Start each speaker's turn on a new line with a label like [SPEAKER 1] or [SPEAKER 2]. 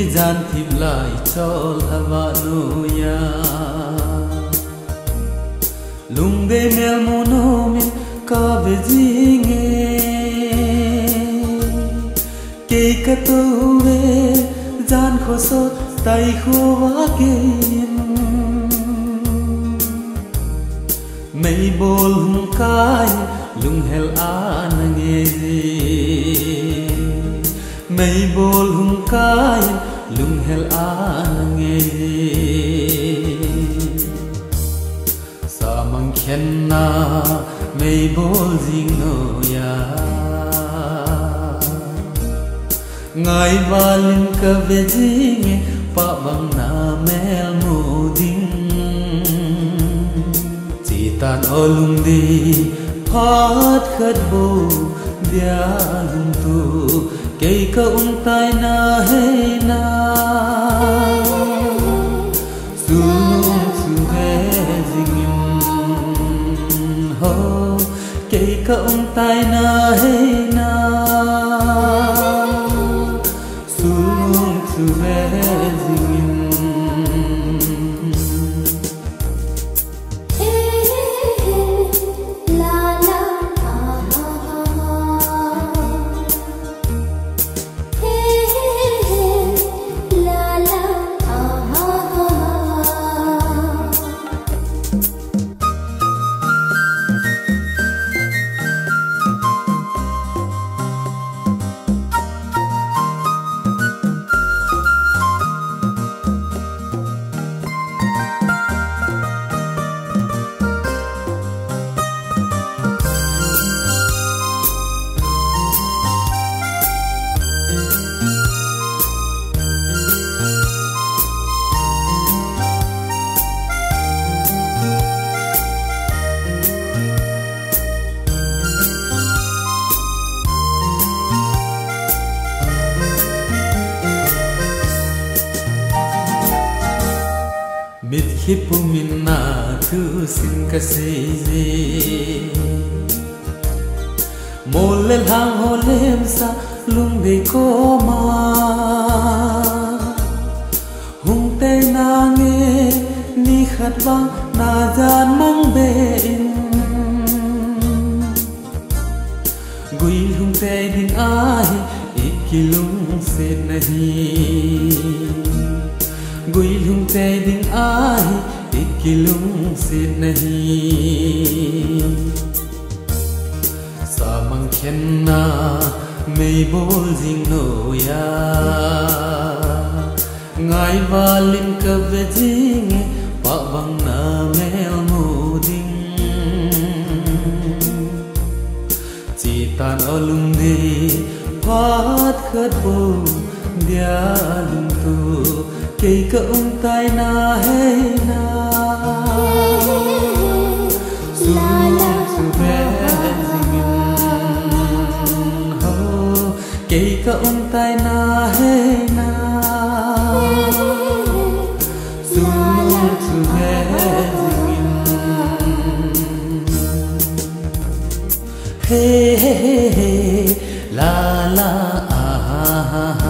[SPEAKER 1] gian thịp lại cho hava nuya lung de mel monomin ka vezinge ke ka tu ve gian kho so tai kho wa kin mei bol hum kai lung hel an nge mei bol hum kai lung hel an nge sa mang khen na mei bol jing no ya ngai valin ka ve jing pa bang na mel mo ding tan olung di phat khat bo dia lung tu ke ka tai na he na su su he jing ho ke ka tai na he na su su he jing mit hipu minna tu sin ka seje molel hang holem sa lung de ko ma hung te na nge ni khat bang na jan mang be in gui hung te ding ai ikilung se nahi gui lung te ding ai ikilung se nahi sa mang khen na mei bol jing no ya ngai valin ka ve jing pa bang na mel mo ding chi tan olung di phat khat bo dia lung tu ke ka tai na he na su su ve jing ho ke ka tai na he na su su ve jing he la la ah